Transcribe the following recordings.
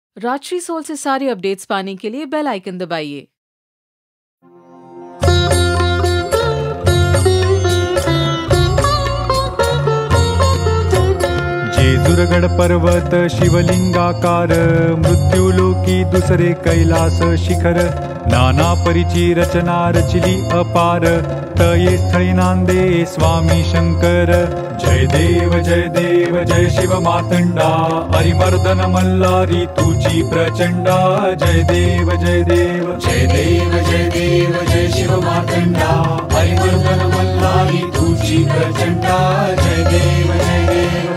Rajshri soul से सारे updates पाने के लिए बेल आइकन दबाइए। जेजुरगड पर्वत शिवलिंगाकार, मृत्यूलोकी दुसरे कैलास शिखर, नाना परीची रचना रचिली अपार, तये स्थळी नांदे स्वामी शंकर। जय देव जय शिव मातंडा, हरिमर्दन मल्हारी तुझी प्रचंडा। जय देव जय देव जय शिव मातंडा, हरिमर्दन मल्हारी तुझी प्रचंडा। जय देव जय देव।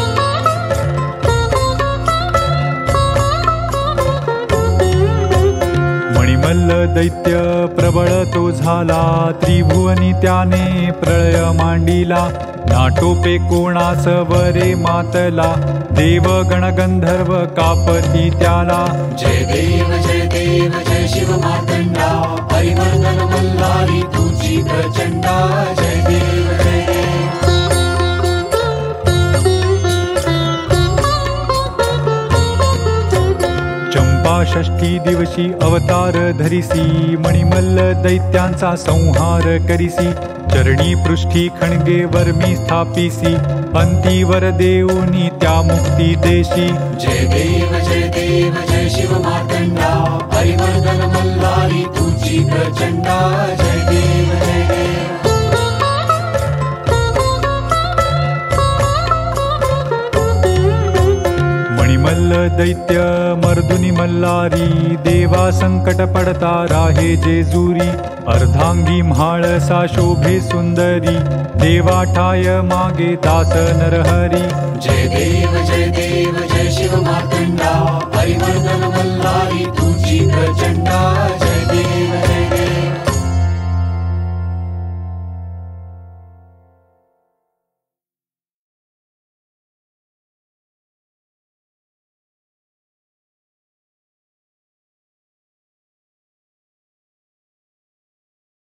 मणिमल्ल दैत्य प्रबळ तो झाला, त्रिभुवनी त्याने प्रळय मांडिला। नाटोपे कोणास वरे मातला, देव गण गंधर्व कापती त्याला। जय देव जय शिव मातंडा, हरिमर्दन मल्हारी तुझी प्रचंडा। जय देव जय देव। चंपा षष्ठी दिवशी अवतार धरिसी, मणिमल्ल दैत्यांचा संहार करिसी। चरणी पृष्ठी खणगे वर्मी स्थापिसी, अंतीवर देऊनी त्या मुक्ती देशी। जय देव जय शिव मातंडा, हरिमर्दन मल्हारी तुझी प्रचंडा। जय देव जय देव। मणिमल्ल दैत्य मर्दुनी मल्हारी, देवा संकट पडता राहे जेजुरी। अर्धांगी म्हाळसा शोभे सुंदरी, देवा ठाय मागे दास नरहरी। जय देव जय शिव मातंडा, हरिमर्दन मल्हारी तुझी प्रचंडा।